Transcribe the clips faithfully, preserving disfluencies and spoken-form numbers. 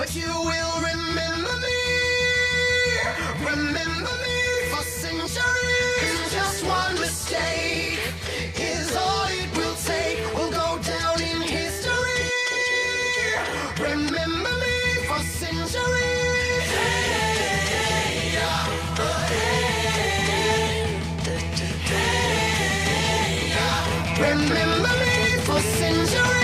but you will remember me. Remember me for centuries. Just one mistake is all it will take. We'll go down in history. Remember me for centuries. Hey, yeah, hey, hey, yeah. Remember me for centuries.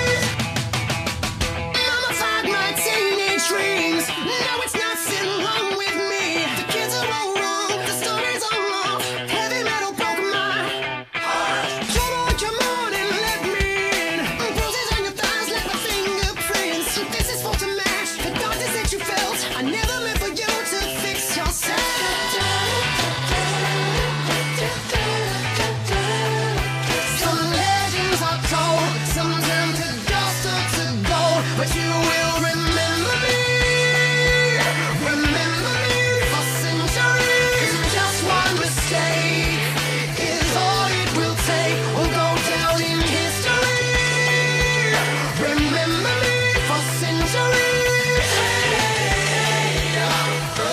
Mummified my teenage dreams. Now it's nothing wrong with me. The kids are all wrong, the stories are wrong. Heavy metal broke my heart. Come on, come on and let me in. Bruises on your thighs like my fingerprints. This is for to match the darkness that you felt. I never meant for you to fix yourself. Some legends are told, some turn to dust or to gold, but you will remember me. Remember me for centuries. Just one mistake is all it will take. We'll go down in history. Remember me for centuries. Hey, yeah,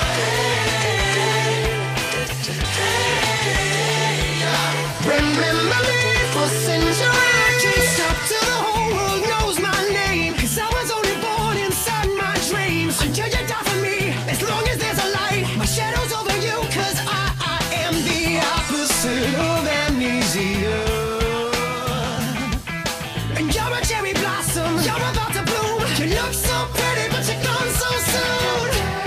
hey, yeah. Remember me for centuries. I can't stop till the whole world knows my name, 'cause I was only born inside my dreams. Until you die for me, as long as there's a light, my shadow's over you, 'cause I, I am the opposite of amnesia. And you're a cherry blossom, you're about to bloom. You look so pretty, but you're gone so soon.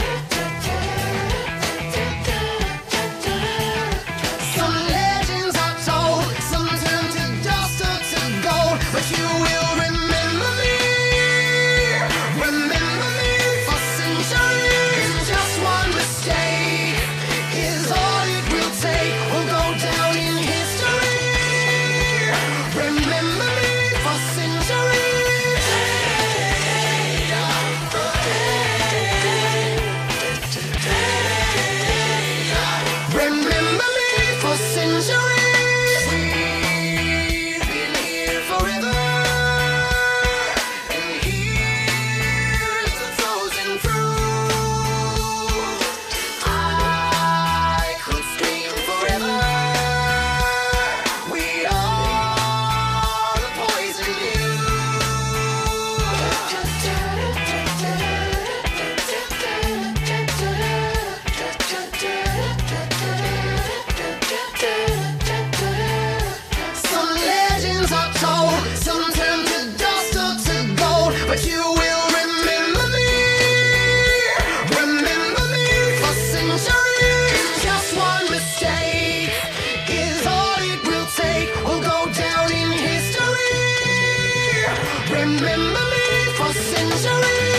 Some legends are told, some turn to dust or to gold, but you will remember me. Remember me for centuries. Just one mistake is all it will take. We'll go down in history. Remember me for centuries. Hey, yeah, hey, hey, yeah. Remember me for centuries. We've been here forever, and here's the frozen fruit. I could scream forever. We are the poison you. Some legends are told, some turn to dust or to gold, but you will remember me. Remember me for centuries. Just one mistake is all it will take. We'll go down in history. Remember me for centuries.